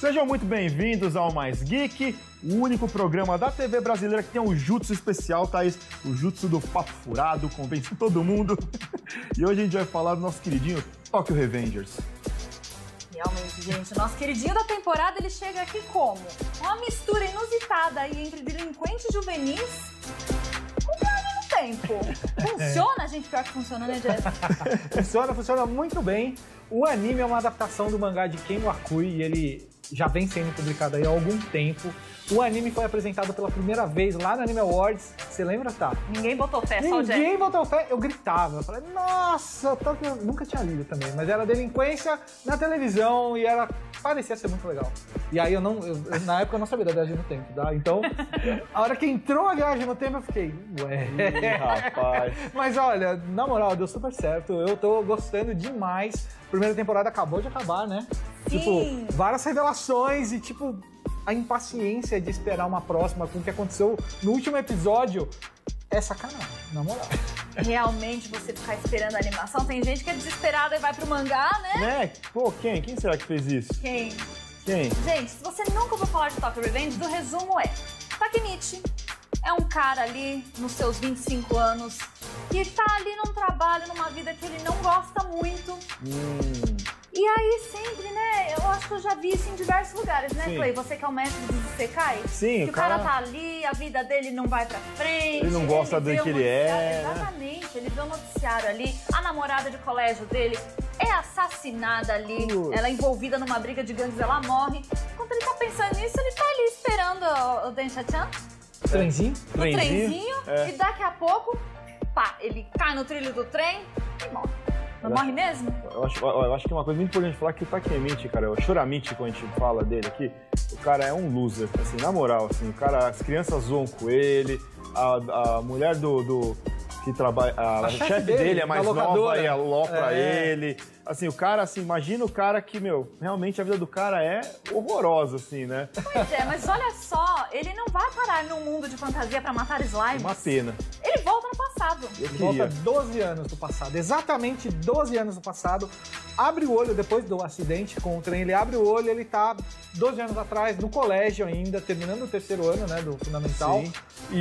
Sejam muito bem-vindos ao Mais Geek, o único programa da TV brasileira que tem um jutsu especial, Thaís. O jutsu do papo furado, convence todo mundo. E hoje a gente vai falar do nosso queridinho Tokyo Revengers. Realmente, gente, o nosso queridinho da temporada, ele chega aqui como? Uma mistura inusitada aí entre delinquentes juvenis com viagem no tempo. Funciona, gente? Pior que funciona, né, Jeff? Funciona muito bem. O anime é uma adaptação do mangá de Ken Wakui e ele já vem sendo publicado aí há algum tempo. O anime foi apresentado pela primeira vez lá no Anime Awards. Você lembra, tá? Ninguém botou fé, só o Jeff. Ninguém botou fé. Eu gritava. Eu falei, nossa, Tokyo... Nunca tinha lido também, mas era delinquência na televisão e parecia ser muito legal. E aí na época eu não sabia da viagem no tempo, tá? Então, a hora que entrou a viagem no tempo, eu fiquei, ué. Rapaz. Mas olha, na moral, deu super certo. Eu tô gostando demais. A primeira temporada acabou de acabar, né? Sim. Tipo, várias revelações e, tipo, a impaciência de esperar uma próxima com o que aconteceu no último episódio é sacanagem, na moral. Realmente, você ficar esperando a animação, tem gente que é desesperada e vai pro mangá, né? Né? Pô, quem? Quem será que fez isso? Quem? Quem? Gente, se você nunca ouviu falar de Tokyo Revengers, o resumo é: Takemichi é um cara ali nos seus 25 anos que tá ali num trabalho, numa vida que ele não gosta muito. E aí sempre, né, eu acho que eu já vi isso em diversos lugares, né, Sim. Clay? Você que é o mestre dos Isekai? Sim, que o cara tá ali, a vida dele não vai pra frente. Ele não gosta do vê que o ele é, noticiário, exatamente, ele vê o noticiário ali, a namorada de colégio dele é assassinada ali, ela é envolvida numa briga de gangues, ela morre. Enquanto ele tá pensando nisso, ele tá ali esperando o Densha-chan Trenzinho? no trenzinho, É. e daqui a pouco, pá, ele cai no trilho do trem e morre. Não morre mesmo? Eu acho que uma coisa muito importante falar é que o Takemichi, cara, o Shuramichi, quando a gente fala dele aqui, o cara é um loser, assim, na moral, assim, o cara, as crianças zoam com ele, a mulher que trabalha, a chefe dele é mais nova e alopra ele. Assim, o cara, assim, imagina o cara que, realmente a vida do cara é horrorosa, assim, né? Pois é, mas olha só, ele não vai parar num mundo de fantasia pra matar slimes. Uma pena. Ele volta no passado. Eu Ele volta queria. 12 anos do passado, exatamente 12 anos do passado. Abre o olho depois do acidente com o trem, ele abre o olho, ele tá 12 anos atrás, no colégio ainda, terminando o terceiro ano, né, do fundamental. Sim.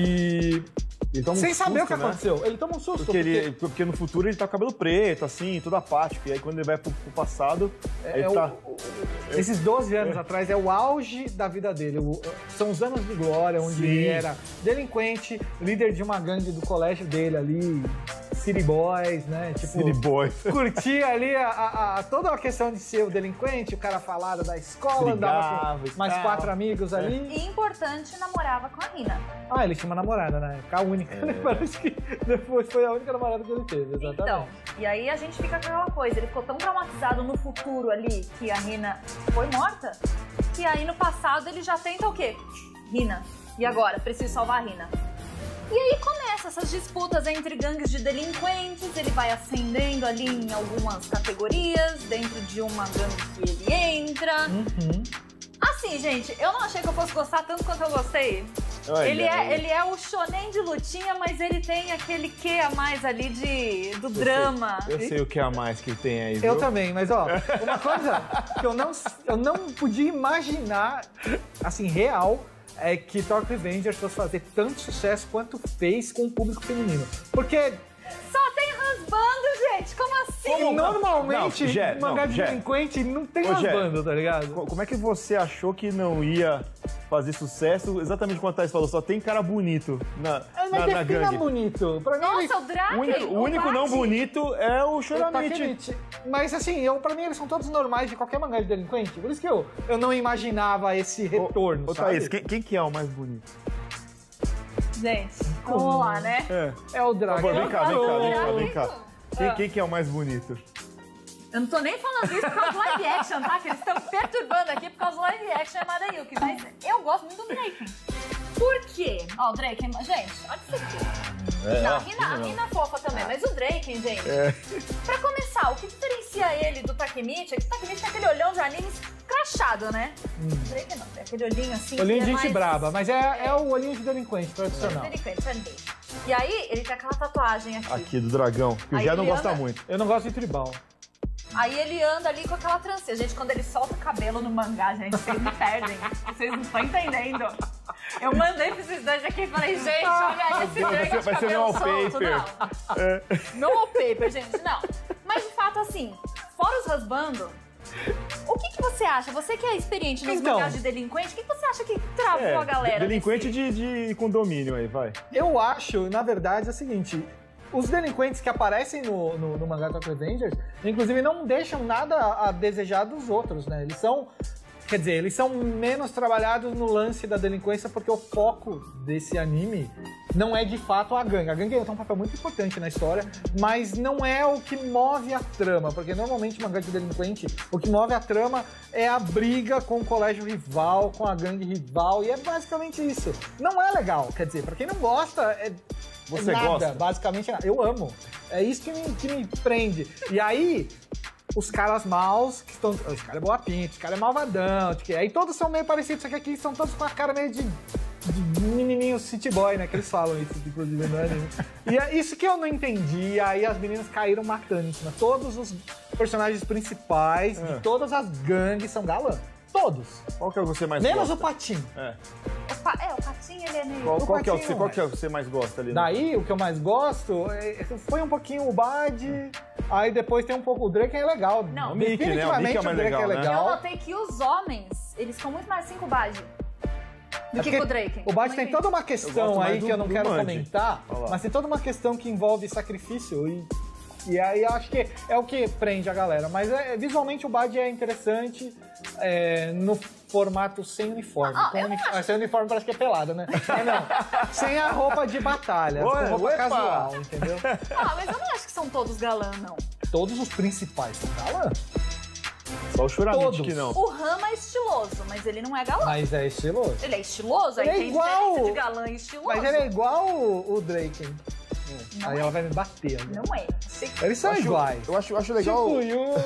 E Ele toma um sem saber susto, o que né? aconteceu. Ele toma um susto. Porque no futuro ele tá com o cabelo preto, assim, todo apático. E aí quando ele vai pro passado, ele tá... Esses 12 anos atrás é o auge da vida dele. São os anos de glória, onde Sim. ele era delinquente, líder de uma gangue do colégio dele ali, City Boys, né? Tipo, City Boys. curtia ali toda a questão de ser o delinquente, o cara falado da escola, andava com mais 4 amigos ali. E importante, namorava com a Rina. Ah, ele tinha uma namorada, né? A única. Parece que depois foi a única namorada que ele teve, exatamente. Então, e aí a gente fica com aquela coisa, ele ficou tão traumatizado no futuro ali, que a Rina foi morta, que aí no passado ele já tenta o quê? Rina. E agora? Preciso salvar a Rina. E aí começa essas disputas entre gangues de delinquentes, ele vai ascendendo ali em algumas categorias, dentro de uma gangue que ele entra. Assim, gente, eu não achei que eu fosse gostar tanto quanto eu gostei. Olha, Ele é o shonen de lutinha, mas ele tem aquele quê a mais ali do drama. Eu sei o que a mais que tem aí, viu? Eu também, mas ó, uma coisa que eu não podia imaginar, assim, real, é que Tokyo Revengers fosse fazer tanto sucesso quanto fez com o público feminino. Porque Só tem rasbando, gente, como assim? normalmente Não, mangá de Jé. delinquente não tem Ô, Jé, rasbando, tá ligado? Como é que você achou que não ia fazer sucesso? Exatamente como a Thaís falou, só tem cara bonito na Mas defina gangue. bonito. Pra mim, Nossa, o Draken, O único não Bate. bonito é o o Shuramichi. Takemichi. Mas assim, pra mim eles são todos normais de qualquer mangá de delinquente. Por isso que eu não imaginava esse retorno, Ô, sabe? Thaís, quem que é o mais bonito? Gente, vamos lá, né? É o Dragon. Vem cá. Ah. Quem que é o mais bonito? Eu não tô nem falando isso por causa do live action, tá? Que eles estão perturbando aqui por causa do live action é Madayuki. Mas eu gosto muito do Draken. Por quê? Ó, o Draken, gente, olha isso aqui. A Rina fofa também, mas o Draken, gente. Pra começar, o que diferencia ele do Takemichi é que o Takemichi tem aquele olhão de anime escrachado, né? O Draken não, tem aquele olhinho assim. Olhinho que de é gente mais... braba, mas é o olhinho de delinquente tradicional. Delinquente, e aí, ele tem aquela tatuagem aqui. Aqui, do dragão, que o Aí Jé não ele gosta anda- muito. Eu não gosto de tribal. Aí ele anda ali com aquela trancinha. Gente, quando ele solta o cabelo no mangá, gente, vocês me perdem. Vocês não estão entendendo. Eu mandei pra esses dois aqui e falei, gente, olha esse Drake de vai ser cabelo meu solto. wallpaper. Não. Meu wallpaper, gente, não. Mas, de fato, assim, fora os rasbando, o que você acha? Você que é experiente nos mangás de delinquente, o que você acha que travou a galera? Delinquente de condomínio aí, vai. Eu acho, na verdade, é o seguinte... Os delinquentes que aparecem no mangá Tokyo Revengers, inclusive, não deixam nada a desejar dos outros, né? Eles são... Quer dizer, eles são menos trabalhados no lance da delinquência porque o foco desse anime não é de fato a gangue. A gangue tem um papel muito importante na história, mas não é o que move a trama, porque normalmente mangá de delinquente, o que move a trama é a briga com o colégio rival, com a gangue rival, e é basicamente isso. Não é legal, quer dizer, pra quem não gosta, Você nada, gosta? basicamente nada. Eu amo. É isso que me prende. E aí... Os caras maus, que estão... Esse cara é boa pinta, esse cara é malvadão. Aí todos são meio parecidos, só que aqui são todos com a cara meio de menininho city boy, né? Que eles falam isso, inclusive, no anime. E é isso que eu não entendi. Aí as meninas caíram matando em cima. Todos os personagens principais de todas as gangues são galã. Todos. Qual que é o que você mais Menos gosta? o Patinho. O Patinho, ele é meio... Qual que é o Patinho, que você mais gosta ali? Daí, o que eu mais gosto foi um pouquinho o Bad, aí depois tem um pouco o Drake, é legal. Não. O Mickey, né? O Mickey é mais legal, né? Eu notei que os homens, eles ficam muito mais assim com o Bad do que com o Drake. O Bad tem toda uma questão aí que eu não quero comentar, Olha lá. mas tem toda uma questão que envolve sacrifício e aí eu acho que é o que prende a galera. Mas visualmente o Bad é interessante no formato sem uniforme. Sem uniforme parece que é pelado, né? Não. Sem a roupa de batalha, com roupa casual, entendeu? Mas eu não acho que são todos galã, não. Todos os principais são galã. Só o Choramite Todos. que não. O Rama é estiloso, mas ele não é galã. Mas é estiloso. Ele é estiloso? Aí Ele é tem igual- diferença de galã e estiloso. Mas ele é igual o Drake. Não Aí é. ela vai me bater. Né? Não é. Eles são iguais. Eu acho legal. Tipo,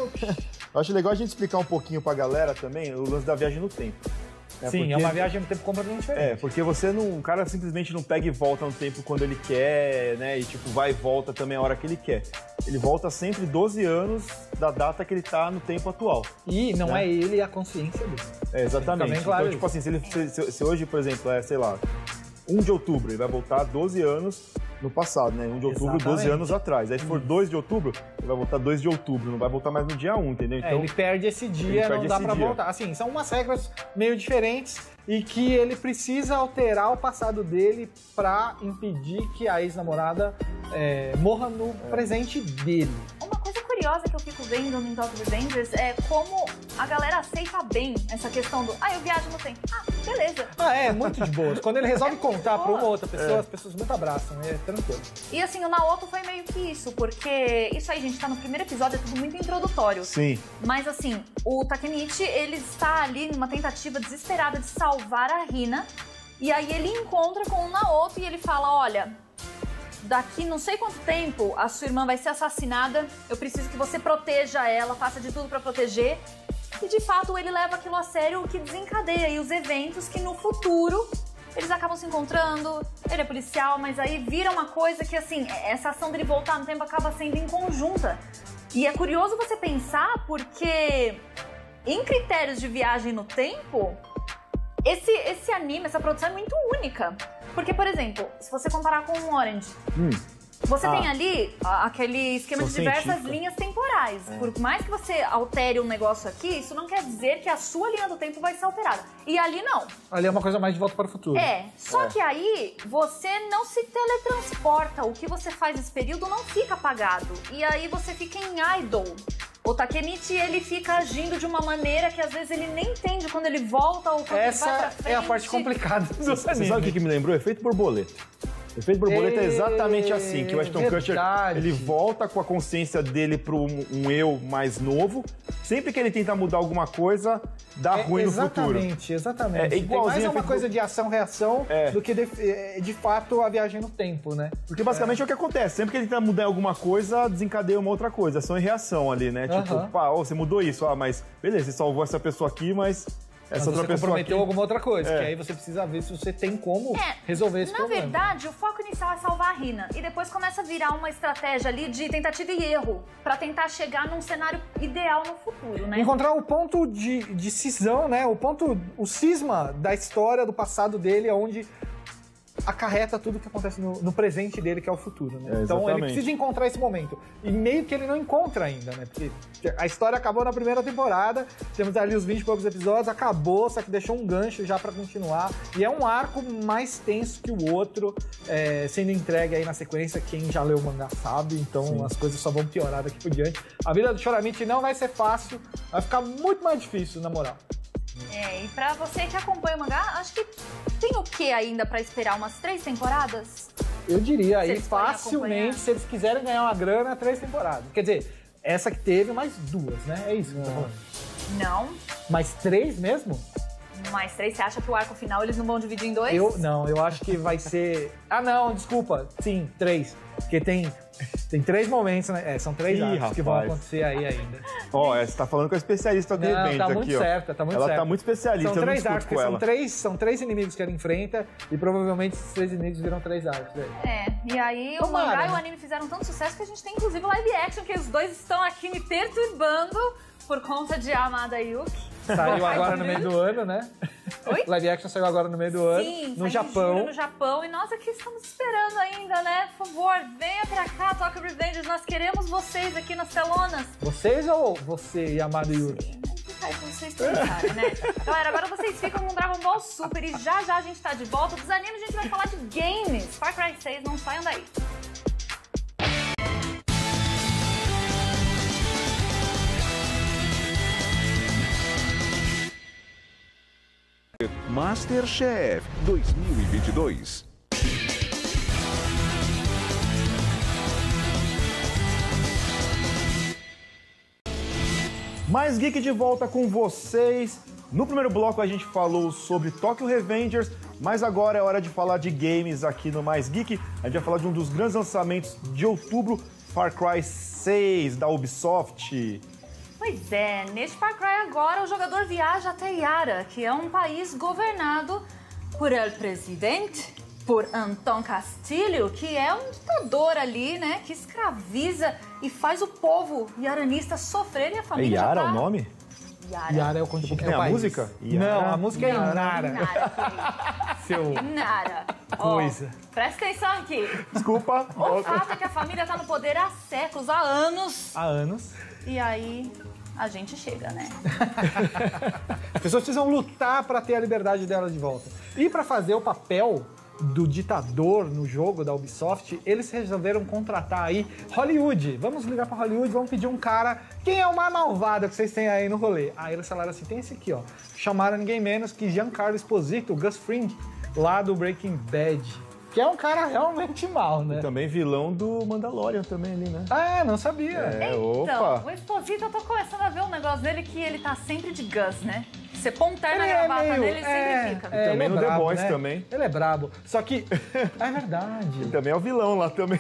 Eu acho legal a gente explicar um pouquinho pra galera também o lance da viagem no tempo. Sim, é uma viagem no tempo completamente diferente. Porque o cara simplesmente não pega e volta no tempo quando ele quer, né? E tipo, vai e volta também a hora que ele quer. Ele volta sempre 12 anos da data que ele tá no tempo atual. E não é ele a consciência dele. Exatamente. Também, claro, Então, tipo assim, se hoje, por exemplo, sei lá, 1 de outubro, ele vai voltar 12 anos no passado, né? 1 de outubro, 12 Exatamente. anos atrás. Aí se for 2 de outubro, ele vai voltar 2 de outubro, não vai voltar mais no dia 1, entendeu? Então, Ele perde esse dia, ele perde não dá esse pra dia. voltar. Assim, são umas regras meio diferentes e que ele precisa alterar o passado dele pra impedir que a ex-namorada morra no presente dele. Uma coisa curiosa que eu fico vendo no Tokyo Revengers é como a galera aceita bem essa questão do eu viajo no tempo. Beleza. É muito de boa. Quando ele resolve muito contar pra boa. uma outra pessoa, as pessoas muito abraçam, é tranquilo. E assim, o Naoto foi meio que isso, porque isso aí, gente, tá no primeiro episódio, é tudo muito introdutório. sim. Mas assim, o Takemichi, ele está ali numa tentativa desesperada de salvar a Hina. E aí ele encontra com o Naoto e ele fala, olha, daqui não sei quanto tempo a sua irmã vai ser assassinada, eu preciso que você proteja ela, faça de tudo pra proteger. E de fato ele leva aquilo a sério, o que desencadeia aí os eventos que no futuro eles acabam se encontrando, ele é policial, mas aí vira uma coisa que assim, essa ação dele voltar no tempo acaba sendo em conjunta. E é curioso você pensar porque em critérios de viagem no tempo, esse anime, essa produção é muito única. Porque, por exemplo, se você comparar com o Orange, você tem ali aquele esquema São de diversas científica. linhas temporais. Por mais que você altere um negócio aqui, isso não quer dizer que a sua linha do tempo vai ser alterada. E ali não. Ali é uma coisa mais de volta para o futuro. Só que aí você não se teletransporta. O que você faz nesse período não fica apagado. E aí você fica em idle. O Takemichi, ele fica agindo de uma maneira que às vezes ele nem entende quando ele volta ou quando ele vai pra Essa frente. é a parte complicada do Você anime. sabe o que me lembrou? Efeito borboleta. Efeito borboleta é exatamente assim, que o Ashton Kutcher, Verdade. ele volta com a consciência dele para um eu mais novo. Sempre que ele tenta mudar alguma coisa, dá ruim no futuro. Exatamente. É Tem igualzinho mais a uma Efeito coisa de ação-reação do que de fato a viagem no tempo, né? Porque basicamente é o que acontece. Sempre que ele tenta mudar alguma coisa, desencadeia uma outra coisa. Ação e reação ali, né? Tipo, Aham. pá, você mudou isso. Mas beleza, você salvou essa pessoa aqui, mas essa outra você pessoa comprometeu aqui... alguma outra coisa, que aí você precisa ver se você tem como resolver esse problema. Na verdade, o foco inicial é salvar a Rina. E depois começa a virar uma estratégia ali de tentativa e erro. Pra tentar chegar num cenário ideal no futuro, né? Encontrar o ponto de cisão, né? O cisma da história, do passado dele, onde acarreta tudo que acontece no presente dele, que é o futuro, né? Então ele precisa encontrar esse momento. E meio que ele não encontra ainda, né? Porque a história acabou na primeira temporada, temos ali os 20 e poucos episódios, acabou, só que deixou um gancho já pra continuar. E é um arco mais tenso que o outro, sendo entregue aí na sequência. Quem já leu o mangá sabe, então as coisas só vão piorar daqui por diante. A vida do Choramichi não vai ser fácil, vai ficar muito mais difícil, na moral. E pra você que acompanha o mangá, acho que tem o que ainda pra esperar? Umas 3 temporadas? Eu diria aí, Vocês podem facilmente, acompanhar? se eles quiserem ganhar uma grana, 3 temporadas. Quer dizer, essa que teve, mais 2, né? É isso que eu tô falando. Não. Mais 3 mesmo? Mais 3, você acha que o arco final eles não vão dividir em 2? Eu acho que vai ser... Ah, não, desculpa. Sim, 3. Porque tem 3 momentos, né? São 3 arcos que vão acontecer aí ainda. Você tá falando com a especialista do Revenge tá aqui, muito ó. certa, tá muito ela certa. tá muito especialista, São eu não 3 discuto arcos, com ela. são 3 inimigos que ela enfrenta e provavelmente esses 3 inimigos viram 3 arcos. E aí o Tomara, mangá e o né? anime fizeram tanto sucesso que a gente tem inclusive live action, que os dois estão aqui me perturbando por conta de Amada Yuki. Saiu agora no meio do ano, né? Oi? Live action saiu agora no meio do ano, no Japão. No Japão. E nós aqui estamos esperando ainda, né? Por favor, venha pra cá, Tokyo Revengers. Nós queremos vocês aqui nas telonas. Vocês ou você e Amado Yuki? Fica aí pra vocês pensarem, né? Galera, agora vocês ficam com Dragon Ball Super e já a gente tá de volta. Dos animes a gente vai falar de games. Far Cry 6, não saiam daí. MasterChef 2022. Mais Geek de volta com vocês. No primeiro bloco a gente falou sobre Tokyo Revengers, mas agora é hora de falar de games aqui no Mais Geek. A gente vai falar de um dos grandes lançamentos de outubro, Far Cry 6, da Ubisoft. Pois é, neste Far Cry agora o jogador viaja até Yara, que é um país governado por El Presidente, por Anton Castillo, que é um ditador ali, né, que escraviza e faz o povo yaranista sofrer e a família Yara já tá... é o nome? Yara é o continente. Tem a música? Não, a música é Inara. Inara, Seu Inara. coisa. Ó, presta atenção aqui. Desculpa. O fato é que a família tá no poder há séculos, há anos. Há anos. E aí a gente chega, né? As pessoas precisam lutar para ter a liberdade delas de volta. E para fazer o papel do ditador no jogo da Ubisoft, eles resolveram contratar aí Hollywood. Vamos ligar para Hollywood, vamos pedir um cara. Quem é o mais malvado que vocês têm aí no rolê? Aí eles falaram assim, tem esse aqui, ó. Chamaram ninguém menos que Giancarlo Esposito, o Gus Fring, lá do Breaking Bad. Que é um cara realmente mal, né? E também vilão do Mandalorian também ali, né? Ah, não sabia. Então, Opa. o Exposito, eu tô começando a ver um negócio dele que ele tá sempre de Gus, né? Você põe um terno na Ele é gravata meio- dele, ele sempre fica. também ele é no The brabo, Boys né? também. Ele é brabo. Só que é verdade. E também é o vilão lá também.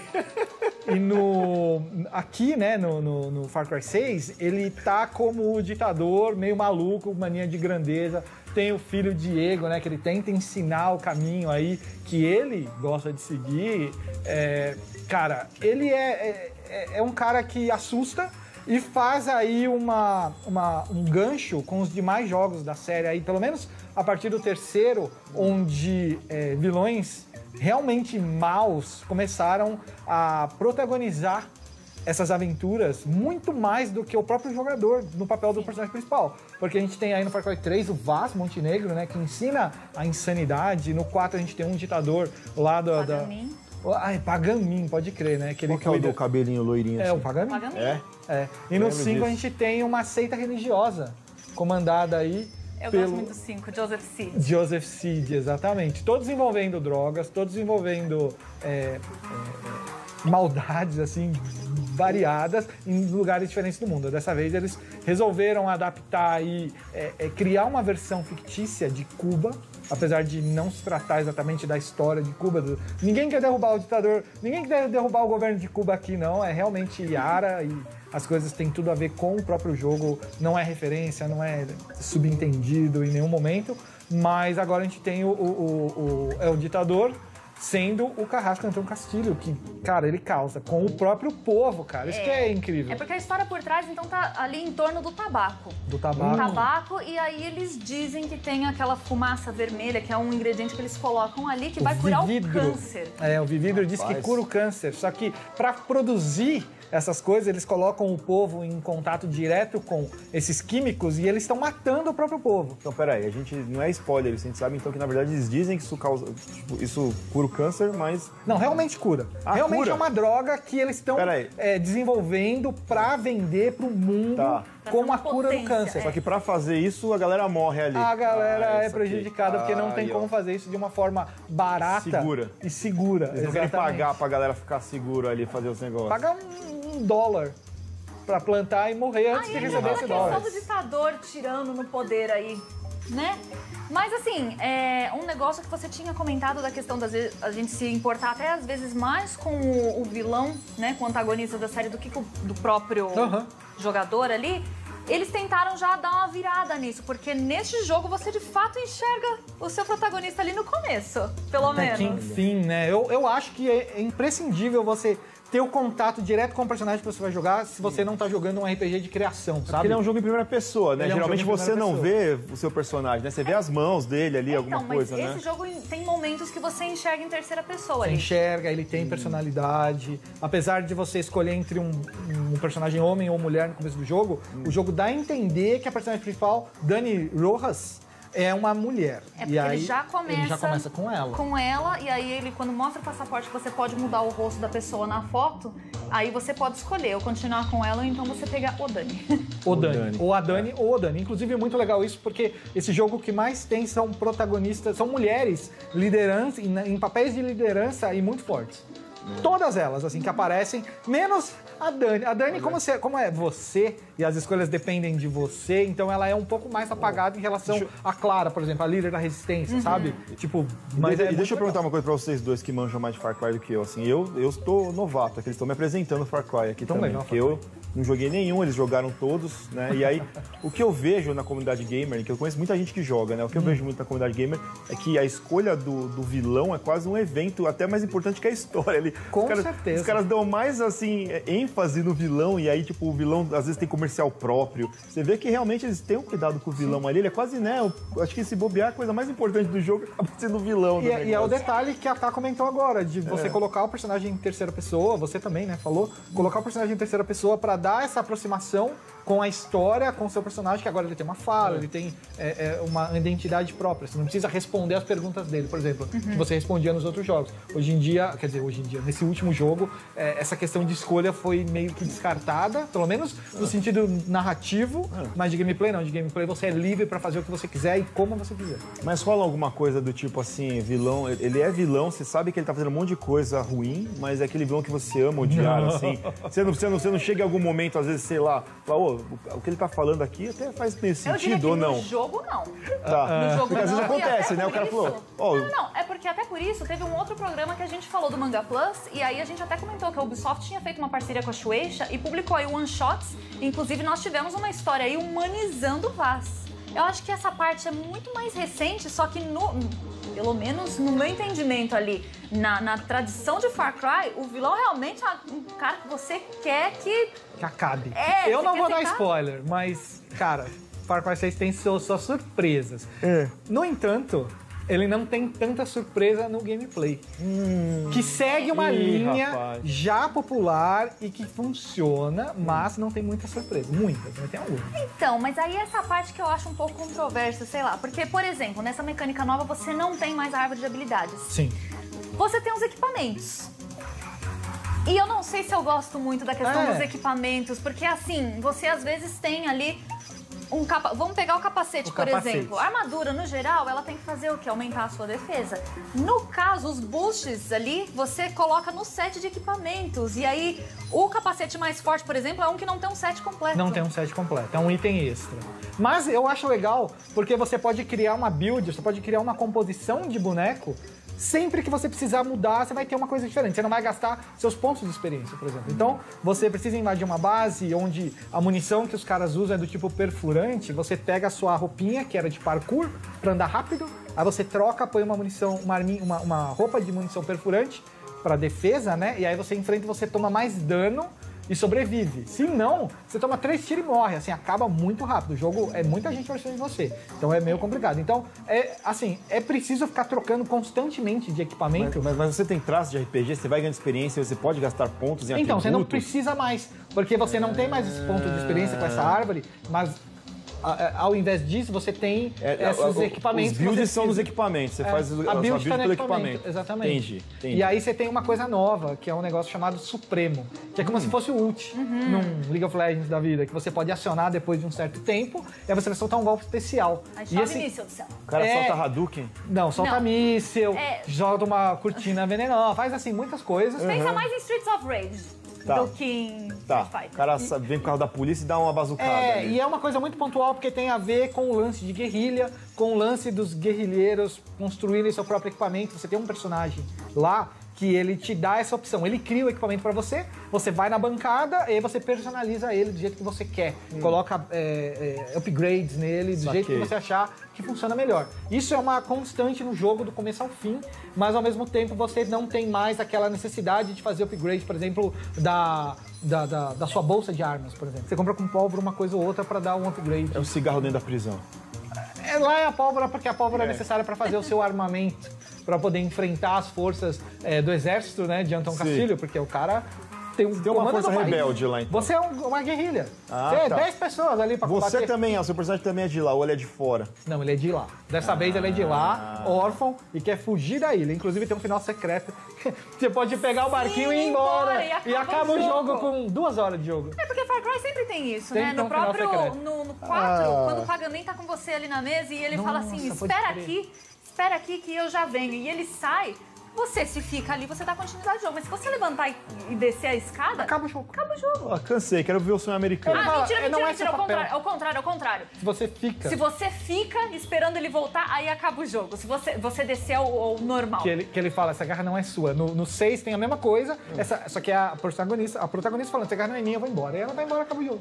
E aqui, né, no Far Cry 6, ele tá como o ditador, meio maluco, mania de grandeza. Tem o filho Diego, né, que ele tenta ensinar o caminho aí, que ele gosta de seguir. Cara, ele é um cara que assusta e faz aí um gancho com os demais jogos da série aí, pelo menos a partir do terceiro, onde vilões realmente maus começaram a protagonizar essas aventuras muito mais do que o próprio jogador no papel do personagem principal. Porque a gente tem aí no Far Cry 3 o Vaz Montenegro, né, que ensina a insanidade. No 4 a gente tem um ditador lá Pagamin. Pagamin, pode crer, né? Que ele Qual que é o cuida... do cabelinho loirinho assim? É, o Pagamin. Pagamin. É? E no Lembro 5 a disso. gente tem uma seita religiosa comandada aí Eu pelo gosto muito do 5, Joseph Seed. Joseph Seed, exatamente. Todos envolvendo drogas, todos envolvendo maldades, assim, variadas em lugares diferentes do mundo. Dessa vez eles resolveram adaptar e criar uma versão fictícia de Cuba, apesar de não se tratar exatamente da história de Cuba. Ninguém quer derrubar o ditador, ninguém quer derrubar o governo de Cuba aqui, não. É realmente Yara e as coisas têm tudo a ver com o próprio jogo. Não é referência, não é subentendido em nenhum momento. Mas agora a gente tem o ditador sendo o Carrasco Antônio Castilho, que, cara, ele causa com o próprio povo, cara. Isso que é incrível. É porque a história por trás, então, tá ali em torno do tabaco. Do tabaco. Tabaco, e aí eles dizem que tem aquela fumaça vermelha, que é um ingrediente que eles colocam ali, que vai curar o câncer. O Vividro diz que cura o câncer, só que para produzir essas coisas, eles colocam o povo em contato direto com esses químicos e eles estão matando o próprio povo. Então, peraí, a gente não é spoiler, a gente sabe então que na verdade eles dizem que isso causa, tipo, isso cura o câncer, mas... Não, realmente cura. Realmente cura. É uma droga que eles estão desenvolvendo para vender pro mundo como a cura do câncer. Só que para fazer isso, a galera morre ali. A galera é prejudicada porque não tem como fazer isso de uma forma barata e segura. Eles não querem pagar pra galera ficar seguro ali, fazer os negócios. Paga $1 pra plantar e morrer antes de receber esse dólar. A questão do ditador tirando no poder aí, né? Mas assim, um negócio que você tinha comentado da questão da a gente se importar até às vezes mais com o vilão, né, com o antagonista da série do que do próprio jogador ali. Eles tentaram já dar uma virada nisso, porque neste jogo você de fato enxerga o seu protagonista ali no começo, pelo menos. Que enfim, né? Eu acho que é imprescindível você ter o contato direto com o personagem que você vai jogar se você não tá jogando um RPG de criação, sabe? Porque ele é um jogo em primeira pessoa, né? Geralmente você não vê o seu personagem, né? Você vê as mãos dele ali, alguma coisa, né? Mas esse jogo tem momentos que você enxerga em terceira pessoa. Você enxerga, ele tem personalidade. Apesar de você escolher entre um personagem homem ou mulher no começo do jogo, o jogo dá a entender que a personagem principal, Dani Rojas, é uma mulher. É porque ele já começa com ela. Com ela, e aí ele, quando mostra o passaporte, que você pode mudar o rosto da pessoa na foto, aí você pode escolher ou continuar com ela ou então você pegar o Dani. Ou a Dani ou o Dani. Inclusive é muito legal isso, porque esse jogo que mais tem são protagonistas, são mulheres liderança, em papéis de liderança e muito fortes. Todas elas, assim, que aparecem, menos a Dani. A Dani, como é você e as escolhas dependem de você, então ela é um pouco mais apagada em relação a Clara, por exemplo, a líder da resistência, sabe? Tipo, mas deixa eu perguntar uma coisa pra vocês dois que manjam mais de Far Cry do que eu. Assim, eu estou novato, aqui eles estão me apresentando Far Cry aqui também, porque eu não joguei nenhum, eles jogaram todos, né? E aí, o que eu vejo na comunidade gamer, que eu conheço muita gente que joga, né? O que eu vejo muito na comunidade gamer é que a escolha do vilão é quase um evento até mais importante que a história ali. Com certeza. Os caras dão mais, assim, ênfase no vilão e aí, tipo, o vilão às vezes tem comercial próprio. Você vê que realmente eles têm um cuidado com o vilão ali. Ele é quase, né? Eu acho que se bobear, a coisa mais importante do jogo acaba sendo o vilão. E é o detalhe que a Tá comentou agora, de você colocar o personagem em terceira pessoa, você também, né, falou, colocar o personagem em terceira pessoa pra dar essa aproximação com a história, com o seu personagem, que agora ele tem uma fala, ele tem uma identidade própria. Você não precisa responder as perguntas dele, por exemplo, que você respondia nos outros jogos. Hoje em dia, nesse último jogo, essa questão de escolha foi meio que descartada, pelo menos no sentido narrativo, mas de gameplay não. De gameplay você é livre pra fazer o que você quiser e como você quiser. Mas rola alguma coisa do tipo assim, vilão, ele é vilão, você sabe que ele tá fazendo um monte de coisa ruim, mas é aquele vilão que você ama odiar, assim. Você não chega em algum momento, às vezes, sei lá, fala, o que ele tá falando aqui até faz meio sentido ou não? No jogo, não. Tá. No jogo, porque às vezes acontece, né? O cara falou... Não, é porque até por isso teve um outro programa que a gente falou do Manga Plus, e aí a gente até comentou que a Ubisoft tinha feito uma parceria com a Shueisha e publicou aí One Shots. Inclusive, nós tivemos uma história aí humanizando o Vaz. Eu acho que essa parte é muito mais recente, só que pelo menos no meu entendimento ali, na tradição de Far Cry, o vilão realmente é um cara que você quer que acabe. Eu não vou dar spoiler, mas, cara, Far Cry 6 tem suas surpresas. No entanto, ele não tem tanta surpresa no gameplay. Que segue uma linha já popular e que funciona, mas não tem muita surpresa. Muitas, mas tem algumas. Então, mas aí essa parte que eu acho um pouco controversa, sei lá. Porque, por exemplo, nessa mecânica nova você não tem mais a árvore de habilidades. Sim. Você tem os equipamentos. E eu não sei se eu gosto muito da questão dos equipamentos, porque assim, você às vezes tem ali Vamos pegar o capacete, por capacete. exemplo. A armadura, no geral, ela tem que fazer o quê? Aumentar a sua defesa. No caso, os boosts ali, você coloca no set de equipamentos. E aí, o capacete mais forte, por exemplo, é um que não tem um set completo. Não tem um set completo, é um item extra. Mas eu acho legal, porque você pode criar uma build, você pode criar uma composição de boneco. Sempre que você precisar mudar, você vai ter uma coisa diferente. Você não vai gastar seus pontos de experiência, por exemplo. Então, você precisa invadir uma base onde a munição que os caras usam é do tipo perfurante. Você pega a sua roupinha, que era de parkour, pra andar rápido. Aí você troca, põe uma munição, uma roupa de munição perfurante pra defesa, né? E aí você enfrenta e você toma mais dano e sobrevive. Se não, você toma 3 tiros e morre. Assim, acaba muito rápido. O jogo é muita gente pra cima de você. Então é meio complicado. Então, é preciso ficar trocando constantemente de equipamento. Mas você tem traço de RPG, você vai ganhando experiência, você pode gastar pontos em atributos. Então, você não precisa mais. Porque você não tem mais esse ponto de experiência com essa árvore, mas ao invés disso, você tem esses equipamentos. Os builds são nos equipamentos, você faz a sua build pelo equipamento. Exatamente. Entendi. E aí você tem uma coisa nova, que é um negócio chamado Supremo, que é como se fosse o ult num League of Legends da vida, que você pode acionar depois de um certo tempo, e aí você vai soltar um golpe especial. Aí chove míssil do céu. O cara solta Hadouken? Não, solta míssil, joga uma cortina venenosa, faz assim muitas coisas. Pensa mais em Streets of Rage do que em Street Fighter. O cara vem com o carro da polícia e dá uma bazucada. E é uma coisa muito pontual, porque tem a ver com o lance de guerrilha, com o lance dos guerrilheiros construírem seu próprio equipamento. Você tem um personagem lá que ele te dá essa opção. Ele cria o equipamento pra você, você vai na bancada e aí você personaliza ele do jeito que você quer. Coloca upgrades nele, do jeito que você achar que funciona melhor. Isso é uma constante no jogo do começo ao fim, mas ao mesmo tempo você não tem mais aquela necessidade de fazer upgrade, por exemplo, da sua bolsa de armas, por exemplo. Você compra com pólvora uma coisa ou outra pra dar um upgrade. É o cigarro dentro da prisão. Lá é a pólvora, porque a pólvora é necessária para fazer o seu armamento, para poder enfrentar as forças do exército, né, de Antão Castilho, porque o cara tem uma força rebelde lá, então. Você é uma guerrilha. Você é 10 pessoas ali para combater. Você também, o seu personagem também é de lá, ou ele é de fora? Não, ele é de lá. Dessa vez ele é de lá, órfão, e quer fugir da ilha. Inclusive tem um final secreto. Você pode pegar o barquinho e ir embora. E acaba o jogo com 2 horas de jogo. É porque Far Cry sempre tem isso, Tem né? que ter No um final próprio, secreto. no 4, quando o Paganém tá com você ali na mesa e ele fala assim, espera aqui que eu já venho. E ele sai, você se fica ali, você dá continuidade ao jogo. Mas se você levantar e descer a escada, Acaba o jogo. acaba o jogo. Cansei, quero ver o sonho americano. Mentira. Ao contrário. Se você fica... Se você fica esperando ele voltar, aí acaba o jogo. Se você descer ao normal. Que ele fala, essa garra não é sua. No 6 tem a mesma coisa, só que a protagonista falando, essa garra não é minha, eu vou embora. E ela vai embora e acaba o jogo.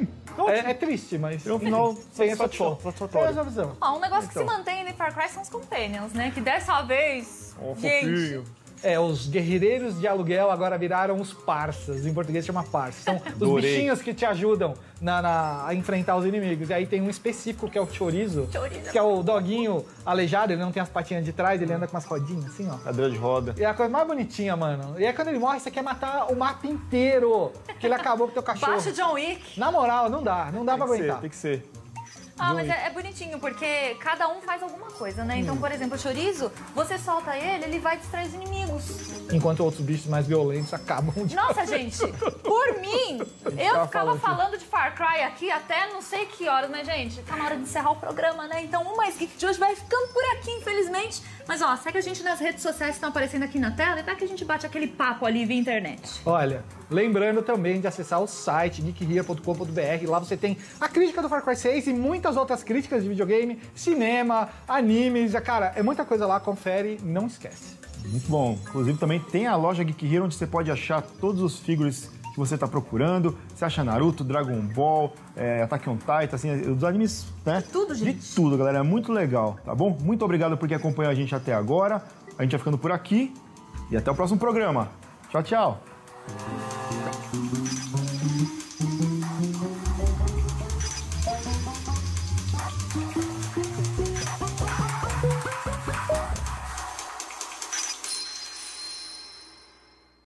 É triste, mas... É um final sem essa satisfatório. É essa visão. Um negócio que se mantém em Far Cry são os Companions, né? Que dessa vez... gente... Os guerreiros de aluguel agora viraram os parças. Em português chama parça. São os bichinhos que te ajudam a enfrentar os inimigos. E aí tem um específico que é o Chorizo, que é o doguinho aleijado. Ele não tem as patinhas de trás, ele anda com umas rodinhas assim, ó. Cadeira de roda. E é a coisa mais bonitinha, mano. E aí quando ele morre, você quer matar o mapa inteiro. Porque ele acabou com o teu cachorro. Baixo John Wick. Na moral, não dá pra aguentar. Tem que ser. Mas é bonitinho, porque cada um faz alguma coisa, né? Então, por exemplo, o Chorizo, você solta ele vai distrair os inimigos. Enquanto outros bichos mais violentos acabam de... Nossa, gente, por mim, eu ficava falando de Far Cry aqui até não sei que horas, mas, gente, tá na hora de encerrar o programa, né? Então, o Mais Geek de hoje vai ficando por aqui, infelizmente. Mas, ó, segue a gente nas redes sociais que estão aparecendo aqui na tela e tá que a gente bate aquele papo ali via internet. Olha, lembrando também de acessar o site geekhere.com.br. Lá você tem a crítica do Far Cry 6 e muitas outras críticas de videogame, cinema, animes. Cara, é muita coisa lá, confere, não esquece. Muito bom. Inclusive também tem a loja Geek Hero, onde você pode achar todos os figures que você está procurando. Você acha Naruto, Dragon Ball, Attack on Titan, assim, os animes, né? Tudo, gente. De tudo, galera. É muito legal, tá bom? Muito obrigado por quem acompanhou a gente até agora. A gente vai ficando por aqui e até o próximo programa. Tchau, tchau.